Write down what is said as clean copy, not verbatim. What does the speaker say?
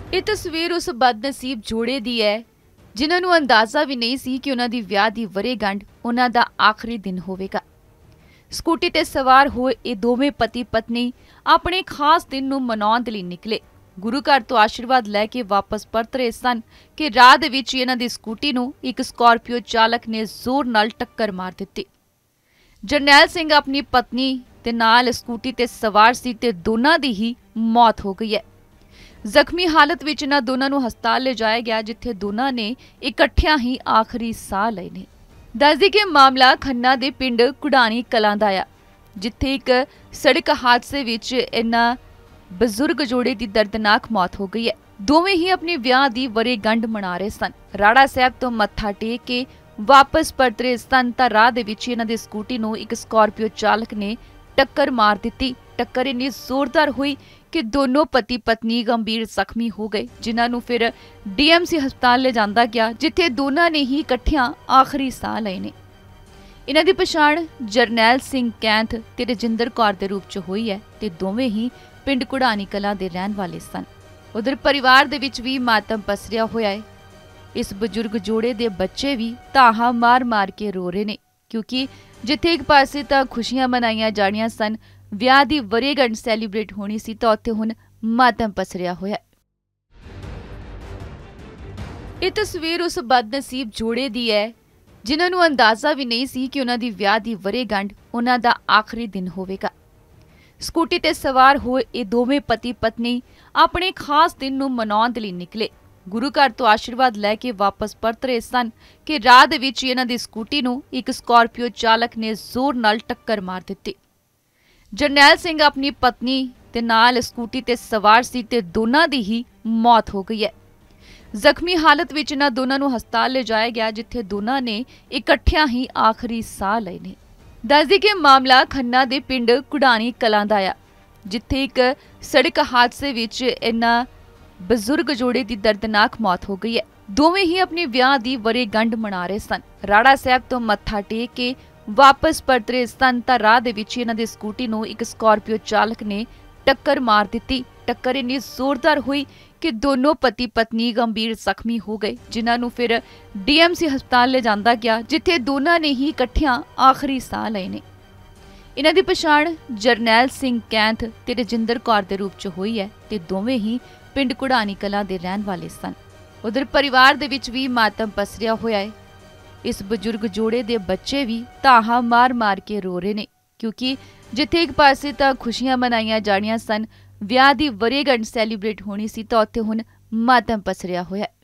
ਇਹ ਤਸਵੀਰ ਉਸ ਬਦਨਸੀਬ ਜੋੜੇ ਦੀ ਹੈ ਜਿਨ੍ਹਾਂ ਨੂੰ ਅੰਦਾਜ਼ਾ ਵੀ ਨਹੀਂ ਸੀ ਕਿ ਉਹਨਾਂ ਦੀ ਵਿਆਹ ਦੀ ਵਰ੍ਹੇਗੰਢ ਉਹਨਾਂ ਦਾ ਆਖਰੀ ਦਿਨ ਹੋਵੇਗਾ। ਸਕੂਟੀ ਤੇ ਸਵਾਰ ਹੋਏ ਇਹ ਦੋਵੇਂ ਪਤੀ ਪਤਨੀ ਆਪਣੇ ਖਾਸ ਦਿਨ ਨੂੰ ਮਨਾਉਣ ਦੇ ਲਈ ਨਿਕਲੇ। ਗੁਰੂ ਘਰ ਤੋਂ ਆਸ਼ੀਰਵਾਦ ਲੈ ਕੇ ਵਾਪਸ ਪਰਤ ਰਹੇ ਸਨ ਕਿ ਰਾਹ ਦੇ ਵਿੱਚ ਇਹਨਾਂ ਦੀ ਸਕੂਟੀ ਨੂੰ ਇੱਕ ਸਕਾਰਪੀਓ ਚਾਲਕ ਨੇ ਜ਼ੋਰ ਨਾਲ ਟੱਕਰ ਮਾਰ ਦਿੱਤੀ। ਜਰਨੈਲ ਸਿੰਘ ਆਪਣੀ ਪਤਨੀ ਦੇ ਨਾਲ ਸਕੂਟੀ ਤੇ ਸਵਾਰ ਸੀ ਤੇ ਦੋਨਾਂ ਦੀ ਹੀ ਮੌਤ ਹੋ ਗਈ ਹੈ। ਜ਼ਖਮੀ ਹਾਲਤ ਵਿੱਚ ਇਹਨਾਂ ਦੋਨਾਂ ਨੂੰ ਹਸਪਤਾਲ ਲਿਜਾਇਆ ਗਿਆ, ਜਿੱਥੇ ਦੋਨਾਂ ਨੇ ਇਕੱਠਿਆਂ ਹੀ ਆਖਰੀ ਸਾਹ ਲਏ ਨੇ। ਦੱਸਦੀ ਕਿ ਮਾਮਲਾ ਖੰਨਾ ਦੇ ਪਿੰਡ ਕੁੜਾਣੀ ਕਲਾਂ ਦਾ ਆ, ਜਿੱਥੇ ਇੱਕ ਸੜਕ ਹਾਦਸੇ ਵਿੱਚ ਇਹਨਾਂ ਬਜ਼ੁਰਗ ਜੋੜੇ ਦੀ ਦਰਦਨਾਕ ਮੌਤ ਹੋ ਗਈ ਹੈ। ਦੋਵੇਂ ਹੀ ਆਪਣੀ ਵਿਆਹ ਦੀ ਵਰ੍ਹੇਗੰਢ ਮਨਾ ਰਹੇ ਸਨ। ਰਾੜਾ ਸਾਹਿਬ ਤੋਂ ਮੱਥਾ ਟੇਕ ਕੇ ਵਾਪਸ ਪਰਤ ਰਹੇ ਸਨ ਤਾਂ ਰਾਹ ਦੇ ਵਿੱਚ ਇਹਨਾਂ ਦੀ ਸਕੂਟੀ ਨੂੰ ਇੱਕ ਸਕਾਰਪੀਓ ਚਾਲਕ ਨੇ ਟੱਕਰ ਮਾਰ ਦਿੱਤੀ। ਟੱਕਰ ਇੰਨੀ ਜ਼ੋਰਦਾਰ ਹੋਈ ਕਿ ਦੋਨੋਂ ਪਤੀ ਪਤਨੀ ਗੰਭੀਰ ਜ਼ਖਮੀ ਹੋ ਗਏ, ਜਿਨ੍ਹਾਂ ਨੂੰ ਫਿਰ ਡੀਐਮਸੀ ਹਸਪਤਾਲ ਲਿਜਾਂਦਾ ਗਿਆ, ਜਿੱਥੇ ਦੋਨਾਂ ਨੇ ਹੀ ਇਕੱਠਿਆਂ ਆਖਰੀ ਸਾਹ ਲਏ ਨੇ। ਇਹਨਾਂ ਦੀ ਪਛਾਣ ਜਰਨੈਲ ਸਿੰਘ ਕੈਂਥ ਤੇ ਰਜਿੰਦਰ ਕੌਰ ਦੇ ਰੂਪ 'ਚ ਹੋਈ ਹੈ ਤੇ ਦੋਵੇਂ ਹੀ ਪਿੰਡ ਕੁੜਾਣੀ ਕਲਾਂ ਦੇ ਰਹਿਣ ਵਾਲੇ ਸਨ। ਉਧਰ ਪਰਿਵਾਰ ਦੇ ਵਿੱਚ ਵੀ ਮਾਤਮ ਪਸਰਿਆ ਹੋਇਆ ਹੈ। ਇਸ ਬਜ਼ੁਰਗ ਜੋੜੇ ਦੇ ਬੱਚੇ ਵੀ ਧਾਹਾਂ ਮਾਰ-ਮਾਰ ਕੇ ਰੋ ਰਹੇ ਨੇ, ਕਿਉਂਕਿ ਜਿੱਥੇ ਇੱਕ ਪਾਸੇ ਤਾਂ ਖੁਸ਼ੀਆਂ ਮਨਾਈਆਂ ਜਾਣੀਆਂ ਸਨ, ਵਿਆਹ ਦੀ ਵਰ੍ਹੇਗੰਢ ਸੈਲੀਬ੍ਰੇਟ ਹੋਣੀ ਸੀ, ਤਾਂ ਉੱਥੇ ਹੁਣ ਮਾਤਮ ਪਸਰਿਆ ਹੋਇਆ। ਇਹ ਤਸਵੀਰ ਉਸ ਬਦਨਸੀਬ ਜੋੜੇ ਦੀ ਹੈ ਜਿਨ੍ਹਾਂ ਨੂੰ ਅੰਦਾਜ਼ਾ ਵੀ ਨਹੀਂ ਸੀ ਕਿ ਉਹਨਾਂ ਦੀ ਵਿਆਹ ਦੀ ਵਰ੍ਹੇਗੰਢ ਉਹਨਾਂ ਦਾ ਆਖਰੀ ਦਿਨ ਹੋਵੇਗਾ। ਸਕੂਟੀ ਤੇ ਸਵਾਰ ਹੋਏ ਇਹ ਦੋਵੇਂ ਪਤੀ ਪਤਨੀ ਆਪਣੇ ਖਾਸ ਦਿਨ ਨੂੰ ਮਨਾਉਣ ਦੇ ਲਈ ਨਿਕਲੇ। ਗੁਰੂ ਘਰ ਤੋਂ ਆਸ਼ੀਰਵਾਦ ਲੈ ਕੇ ਵਾਪਸ ਪਰਤ ਰਹੇ ਸਨ ਕਿ ਰਾਹ ਦੇ ਵਿੱਚ ਇਹਨਾਂ ਦੀ ਸਕੂਟੀ ਨੂੰ ਇੱਕ ਸਕਾਰਪੀਓ ਚਾਲਕ ਨੇ ਜ਼ੋਰ ਨਾਲ ਟੱਕਰ ਮਾਰ ਦਿੱਤੀ। ਜਰਨੈਲ ਸਿੰਘ ਆਪਣੀ ਪਤਨੀ ਦੇ ਨਾਲ ਸਕੂਟੀ ਤੇ ਸਵਾਰ ਸੀ ਤੇ ਦੋਨਾਂ ਦੀ ਹੀ ਮੌਤ ਹੋ ਗਈ ਹੈ। ਜ਼ਖਮੀ ਹਾਲਤ ਵਿੱਚ ਇਹਨਾਂ ਦੋਨਾਂ ਨੂੰ ਹਸਪਤਾਲ ਲਿਜਾਇਆ ਗਿਆ, ਜਿੱਥੇ ਦੋਨਾਂ ਨੇ ਇਕੱਠਿਆਂ ਹੀ ਆਖਰੀ ਸਾਹ ਲਏ ਨੇ। ਦੱਸਦੀ ਕਿ ਮਾਮਲਾ ਖੰਨਾ ਦੇ ਪਿੰਡ ਕੁੜਾਣੀ ਕਲਾਂ ਦਾ ਆ, ਜਿੱਥੇ ਇੱਕ ਸੜਕ ਹਾਦਸੇ ਵਿੱਚ ਇਹਨਾਂ ਬਜ਼ੁਰਗ ਜੋੜੇ ਦੀ ਦਰਦਨਾਕ ਮੌਤ ਹੋ ਗਈ ਹੈ। ਦੋਵੇਂ ਹੀ ਆਪਣੀ ਵਿਆਹ ਦੀ ਵਰ੍ਹੇਗੰਢ ਮਨਾ ਰਹੇ ਸਨ। ਰਾੜਾ ਸਾਹਿਬ ਤੋਂ ਮੱਥਾ ਟੇਕ ਕੇ ਵਾਪਸ ਪਰਤ ਰਹੇ ਸਨ ਤਾਂ ਰਾਹ ਦੇ ਵਿੱਚ ਇਹਨਾਂ ਦੀ ਸਕੂਟੀ ਨੂੰ ਇੱਕ ਸਕਾਰਪੀਓ ਚਾਲਕ ਨੇ ਟੱਕਰ ਮਾਰ ਦਿੱਤੀ। ਟੱਕਰ ਇੰਨੀ ਜ਼ੋਰਦਾਰ ਹੋਈ ਕਿ ਦੋਨੋਂ ਪਤੀ ਪਤਨੀ ਗੰਭੀਰ ਜ਼ਖਮੀ ਹੋ ਗਏ, ਜਿਨ੍ਹਾਂ ਨੂੰ ਫਿਰ ਡੀਐਮਸੀ ਹਸਪਤਾਲ ਲਿਜਾਂਦਾ ਗਿਆ, ਜਿੱਥੇ ਦੋਨਾਂ ਨੇ ਹੀ ਇਕੱਠਿਆਂ ਆਖਰੀ ਸਾਹ ਲਏ ਨੇ। ਇਹਨਾਂ ਦੀ ਪਛਾਣ ਜਰਨੈਲ ਸਿੰਘ ਕੈਂਥ ਤੇ ਰਜਿੰਦਰ ਕੌਰ ਦੇ ਰੂਪ 'ਚ ਹੋਈ ਹੈ ਤੇ ਦੋਵੇਂ ਹੀ ਪਿੰਡ ਕੁੜਾਣੀ ਕਲਾਂ ਦੇ ਰਹਿਣ ਵਾਲੇ ਸਨ। ਉਧਰ ਪਰਿਵਾਰ ਦੇ ਵਿੱਚ ਵੀ ਮਾਤਮ ਪਸਰਿਆ ਹੋਇਆ ਹੈ। ਇਸ ਬਜ਼ੁਰਗ ਜੋੜੇ ਦੇ ਬੱਚੇ ਵੀ ਧਾਹਾਂ ਮਾਰ-ਮਾਰ ਕੇ ਰੋ ਰਹੇ ਨੇ, ਕਿਉਂਕਿ ਜਿੱਥੇ ਇੱਕ ਪਾਸੇ ਤਾਂ ਖੁਸ਼ੀਆਂ ਮਨਾਈਆਂ ਜਾਣੀਆਂ ਸਨ, ਵਿਆਹ ਦੀ ਵਰ੍ਹੇਗੰਢ ਸੈਲੀਬ੍ਰੇਟ ਹੋਣੀ ਸੀ, ਤਾਂ ਉੱਥੇ ਹੁਣ ਮਾਤਮ ਪਸਰਿਆ ਹੋਇਆ।